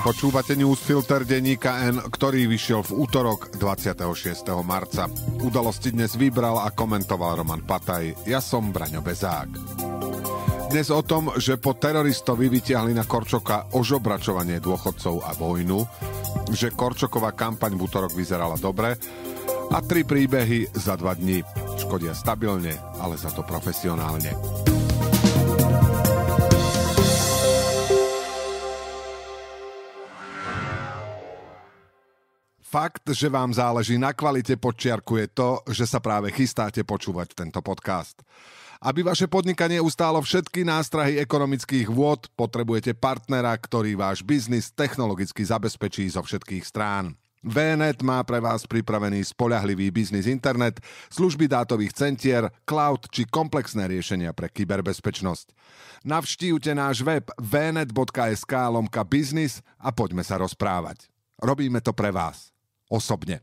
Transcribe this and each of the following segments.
Počúvate newsfilter denníka N, ktorý vyšiel v útorok 26. marca. Udalosti dnes vybral a komentoval Roman Pataj. Ja som Braňo Bezák. Dnes o tom, že po teroristovi vytiahli na Korčoka ožobračovanie dôchodcov a vojnu, že Korčoková kampaň v útorok vyzerala dobre a 3 príbehy za 2 dní. Škodia stabilne, ale za to profesionálne. Fakt, že vám záleží na kvalite, podčiarkuje to, že sa práve chystáte počúvať tento podcast. Aby vaše podnikanie ustálo všetky nástrahy ekonomických vôd, potrebujete partnera, ktorý váš biznis technologicky zabezpečí zo všetkých strán. VNet má pre vás pripravený spoľahlivý biznis internet, služby dátových centier, cloud či komplexné riešenia pre kyberbezpečnosť. Navštívte náš web vnet.sk/biznis a poďme sa rozprávať. Robíme to pre vás. Osobne.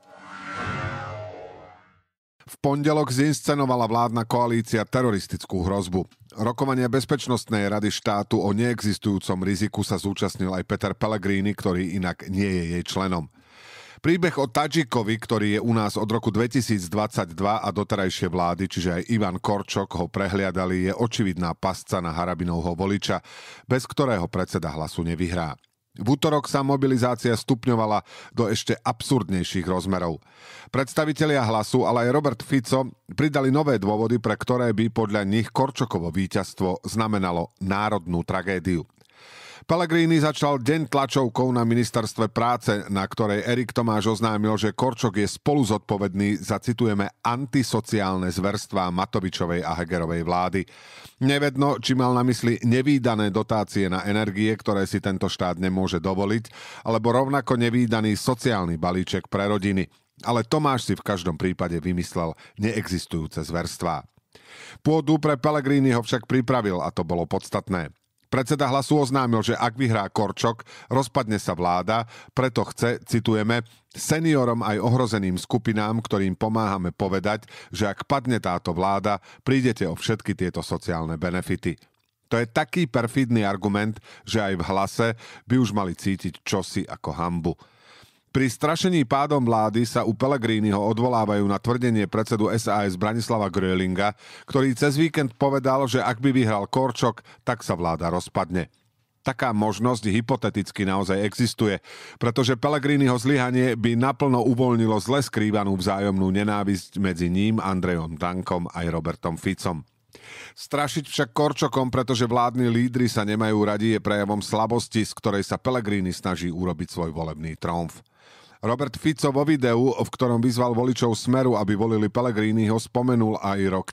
V pondelok zinscenovala vládna koalícia teroristickú hrozbu. Rokovania Bezpečnostnej rady štátu o neexistujúcom riziku sa zúčastnil aj Peter Pellegrini, ktorý inak nie je jej členom. Príbeh o Tadžikovi, ktorý je u nás od roku 2022 a doterajšie vlády, čiže aj Ivan Korčok ho prehliadali, je očividná pasca na Harabinovho voliča, bez ktorého predseda Hlasu nevyhrá. V útorok sa mobilizácia stupňovala do ešte absurdnejších rozmerov. Predstavitelia Hlasu, ale aj Robert Fico pridali nové dôvody, pre ktoré by podľa nich Korčokovo víťazstvo znamenalo národnú tragédiu. Pellegrini začal deň tlačovkou na ministerstve práce, na ktorej Erik Tomáš oznámil, že Korčok je spoluzodpovedný za, citujeme, antisociálne zverstvá Matovičovej a Hegerovej vlády. Nevedno, či mal na mysli nevídané dotácie na energie, ktoré si tento štát nemôže dovoliť, alebo rovnako nevídaný sociálny balíček pre rodiny. Ale Tomáš si v každom prípade vymyslel neexistujúce zverstvá. Pôdu pre Pellegriniho však pripravil a to bolo podstatné. Predseda Hlasu oznámil, že ak vyhrá Korčok, rozpadne sa vláda, preto chce, citujeme, seniorom aj ohrozeným skupinám, ktorým pomáhame povedať, že ak padne táto vláda, prídete o všetky tieto sociálne benefity. To je taký perfidný argument, že aj v Hlase by už mali cítiť čosi ako hanbu. Pri strašení pádom vlády sa u Pellegriniho odvolávajú na tvrdenie predsedu SAS Branislava Gröhlinga, ktorý cez víkend povedal, že ak by vyhral Korčok, tak sa vláda rozpadne. Taká možnosť hypoteticky naozaj existuje, pretože Pellegriniho zlyhanie by naplno uvoľnilo zle skrývanú vzájomnú nenávisť medzi ním, Andrejom Dankom aj Robertom Ficom. Strašiť však Korčokom, pretože vládni lídri sa nemajú radi, je prejavom slabosti, z ktorej sa Pellegrini snaží urobiť svoj volebný tromf. Robert Fico vo videu, v ktorom vyzval voličov Smeru, aby volili Pellegriniho, spomenul aj rok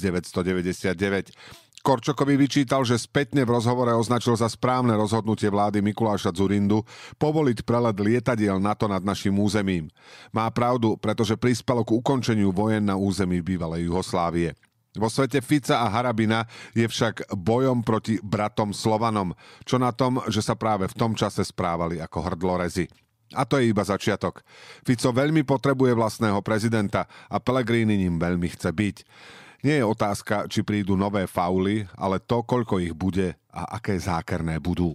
1999. Korčokovi vyčítal, že spätne v rozhovore označil za správne rozhodnutie vlády Mikuláša Dzurindu povoliť prelet lietadiel NATO nad našim územím. Má pravdu, pretože prispelo k ukončeniu vojen na území bývalej Juhoslávie. Vo svete Fica a Harabina je však bojom proti bratom Slovanom, čo na tom, že sa práve v tom čase správali ako hrdlorezy. A to je iba začiatok. Fico veľmi potrebuje vlastného prezidenta a Pellegrini ním veľmi chce byť. Nie je otázka, či prídu nové fauly, ale to, koľko ich bude a aké zákerné budú.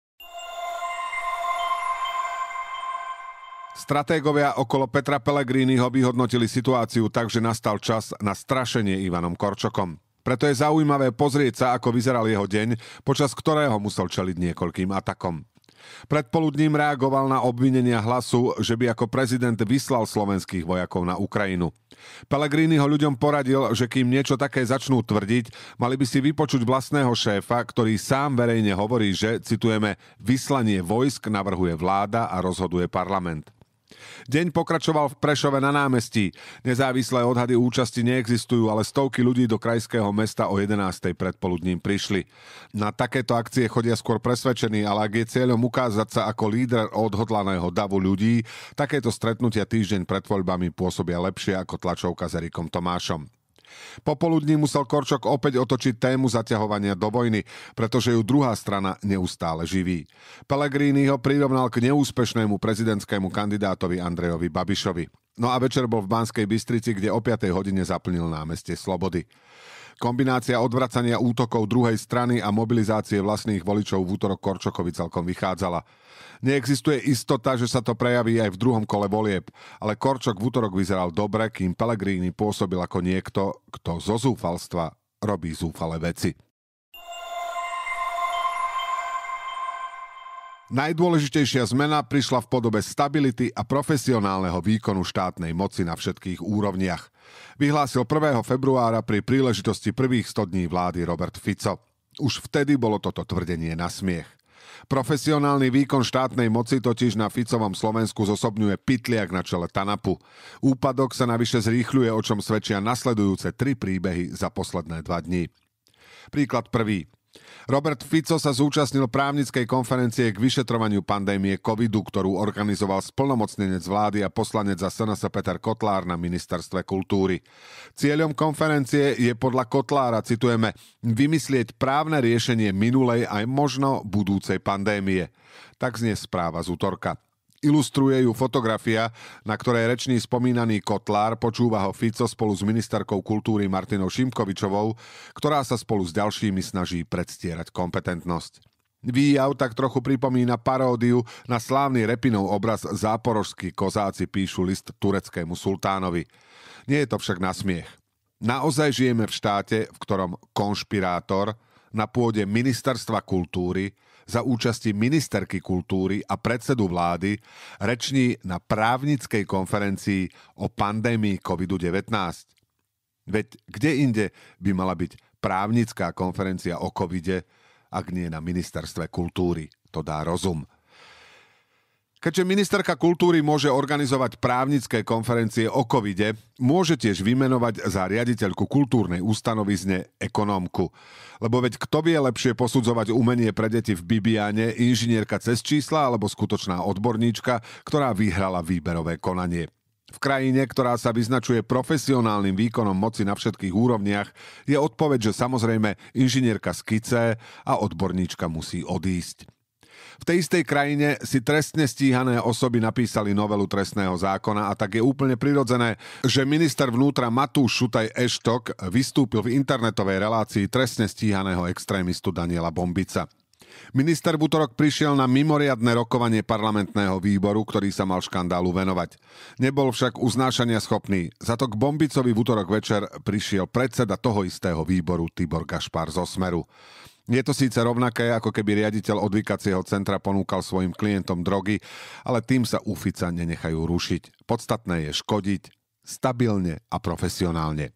Stratégovia okolo Petra Pellegriniho vyhodnotili situáciu tak, že nastal čas na strašenie Ivanom Korčokom. Preto je zaujímavé pozrieť sa, ako vyzeral jeho deň, počas ktorého musel čeliť niekoľkým atakom. Predpoludním reagoval na obvinenia Hlasu, že by ako prezident vyslal slovenských vojakov na Ukrajinu. Pellegrini ho ľuďom poradil, že kým niečo také začnú tvrdiť, mali by si vypočuť vlastného šéfa, ktorý sám verejne hovorí, že, citujeme, vyslanie vojsk navrhuje vláda a rozhoduje parlament. Deň pokračoval v Prešove na námestí. Nezávislé odhady účasti neexistujú, ale stovky ľudí do krajského mesta o 11:00 predpoludním prišli. Na takéto akcie chodia skôr presvedčení, ale ak je cieľom ukázať sa ako líder odhodlaného davu ľudí, takéto stretnutia týždeň pred voľbami pôsobia lepšie ako tlačovka s Erikom Tomášom. Popoludní musel Korčok opäť otočiť tému zaťahovania do vojny, pretože ju druhá strana neustále živí. Pellegrini ho prirovnal k neúspešnému prezidentskému kandidátovi Andrejovi Babišovi. No a večer bol v Banskej Bystrici, kde o 5:00 hodine zaplnil námestie Slobody. Kombinácia odvracania útokov druhej strany a mobilizácie vlastných voličov v útorok Korčokovi celkom vychádzala. Neexistuje istota, že sa to prejaví aj v druhom kole volieb, ale Korčok v útorok vyzeral dobre, kým Pellegrini pôsobil ako niekto, kto zo zúfalstva robí zúfalé veci. Najdôležitejšia zmena prišla v podobe stability a profesionálneho výkonu štátnej moci na všetkých úrovniach. Vyhlásil 1. februára pri príležitosti prvých 100 dní vlády Robert Fico. Už vtedy bolo toto tvrdenie na smiech. Profesionálny výkon štátnej moci totiž na Ficovom Slovensku zosobňuje pytliak na čele TANAPu. Úpadok sa navyše zrýchľuje, o čom svedčia nasledujúce 3 príbehy za posledné 2 dní. Príklad prvý. Robert Fico sa zúčastnil právnickej konferencie k vyšetrovaniu pandémie covidu, ktorú organizoval splnomocnenec vlády a poslanec za SNS Peter Kotlár na ministerstve kultúry. Cieľom konferencie je podľa Kotlára, citujeme, vymyslieť právne riešenie minulej aj možno budúcej pandémie. Tak znie správa z útorka. Ilustruje ju fotografia, na ktorej rečný spomínaný Kotlár, počúva ho Fico spolu s ministerkou kultúry Martinou Šimkovičovou, ktorá sa spolu s ďalšími snaží predstierať kompetentnosť. Výjav tak trochu pripomína paródiu na slávny Repinov obraz Záporožskí kozáci píšu list tureckému sultánovi. Nie je to však na smiech. Naozaj žijeme v štáte, v ktorom konšpirátor na pôde ministerstva kultúry za účasti ministerky kultúry a predsedu vlády reční na právnickej konferencii o pandémii COVID-19. Veď kde inde by mala byť právnická konferencia o covide, ak nie na ministerstve kultúry? To dá rozum. Keďže ministerka kultúry môže organizovať právnické konferencie o covide, môže tiež vymenovať za riaditeľku kultúrnej ustanovizne ekonómku. Lebo veď kto vie lepšie posudzovať umenie pre deti v Bibiane, inžinierka cez čísla alebo skutočná odborníčka, ktorá vyhrala výberové konanie. V krajine, ktorá sa vyznačuje profesionálnym výkonom moci na všetkých úrovniach, je odpoveď, že samozrejme inžinierka skice a odborníčka musí odísť. V tej istej krajine si trestne stíhané osoby napísali novelu trestného zákona a tak je úplne prirodzené, že minister vnútra Matúš Šutaj Eštok vystúpil v internetovej relácii trestne stíhaného extrémistu Daniela Bombica. Minister v útorok prišiel na mimoriadne rokovanie parlamentného výboru, ktorý sa mal škandálu venovať. Nebol však uznášania schopný. Za to k Bombicovi v útorok večer prišiel predseda toho istého výboru Tibor Gašpar zo Smeru. Je to síce rovnaké, ako keby riaditeľ odvykacieho centra ponúkal svojim klientom drogy, ale tým sa u Fica nenechajú rušiť. Podstatné je škodiť stabilne a profesionálne.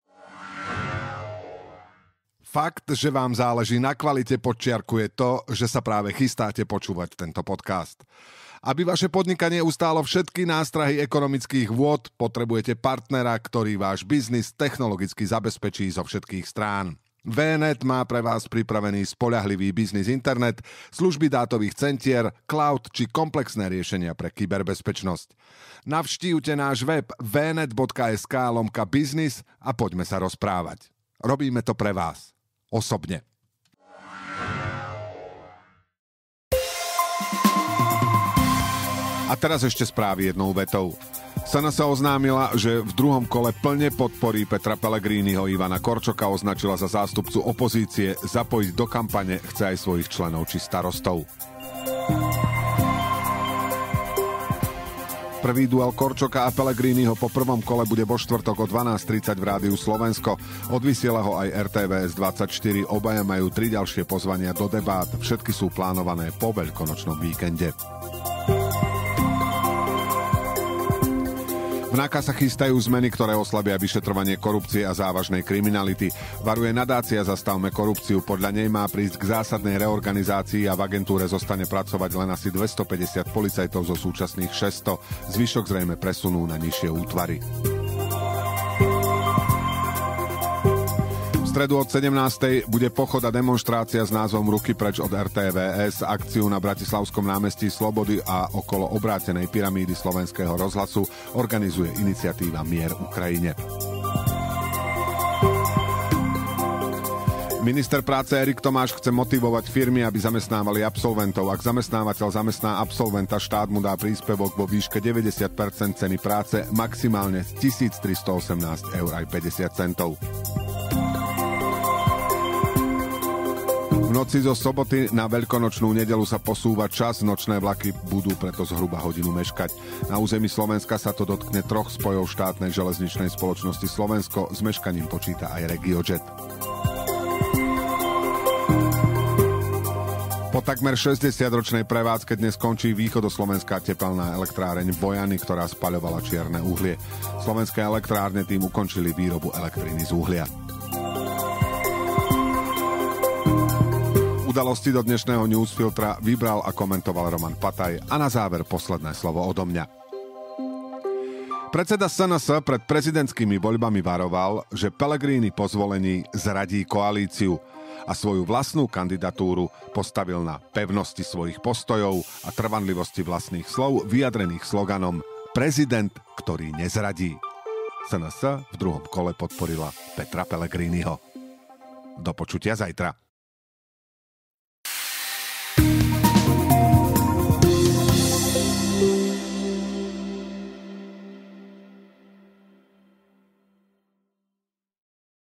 Fakt, že vám záleží na kvalite, podčiarkuje to, že sa práve chystáte počúvať tento podcast. Aby vaše podnikanie ustálo všetky nástrahy ekonomických vôd, potrebujete partnera, ktorý váš biznis technologicky zabezpečí zo všetkých strán. VNet má pre vás pripravený spoľahlivý biznis internet, služby dátových centier, cloud či komplexné riešenia pre kyberbezpečnosť. Navštívte náš web vnet.sk/biznis a poďme sa rozprávať. Robíme to pre vás. Osobne. A teraz ešte správy jednou vetou. SNS oznámila, že v druhom kole plne podporí Petra Pellegriniho. Ivana Korčoka označila za zástupcu opozície, zapojiť do kampane chce aj svojich členov či starostov. Prvý duel Korčoka a Pellegriniho po prvom kole bude vo štvrtok o 12:30 v Rádiu Slovensko. Odvysiela ho aj RTVS 24. Obaja majú 3 ďalšie pozvania do debát. Všetky sú plánované po veľkonočnom víkende. V NAKA sa chystajú zmeny, ktoré oslabia vyšetrovanie korupcie a závažnej kriminality. Varuje nadácia Zastavme korupciu. Podľa nej má prísť k zásadnej reorganizácii a v agentúre zostane pracovať len asi 250 policajtov zo súčasných 600. Zvyšok zrejme presunú na nižšie útvary. V stredu od 17:00 bude pochod a demonštrácia s názvom Ruky preč od RTVS. Akciu na Bratislavskom námestí Slobody a okolo obrátenej pyramídy Slovenského rozhlasu organizuje iniciatíva Mier Ukrajine. Minister práce Erik Tomáš chce motivovať firmy, aby zamestnávali absolventov. Ak zamestnávateľ zamestná absolventa, štát mu dá príspevok vo výške 90% ceny práce, maximálne 1318,50 €. V noci zo soboty na veľkonočnú nedeľu sa posúva čas, nočné vlaky budú preto zhruba hodinu meškať. Na území Slovenska sa to dotkne 3 spojov štátnej železničnej spoločnosti Slovensko, s meškaním počíta aj RegioJet. Po takmer 60-ročnej prevádzke dnes končí východoslovenská tepelná elektráreň Bojany, ktorá spaľovala čierne uhlie. Slovenské elektrárne tým ukončili výrobu elektriny z uhlia. Udalosti do dnešného newsfiltra vybral a komentoval Roman Pataj a na záver posledné slovo odo mňa. Predseda SNS pred prezidentskými voľbami varoval, že Pellegrini po zvolení zradí koalíciu a svoju vlastnú kandidatúru postavil na pevnosti svojich postojov a trvanlivosti vlastných slov vyjadrených sloganom Prezident, ktorý nezradí. SNS v druhom kole podporila Petra Pellegriniho. Do počutia zajtra.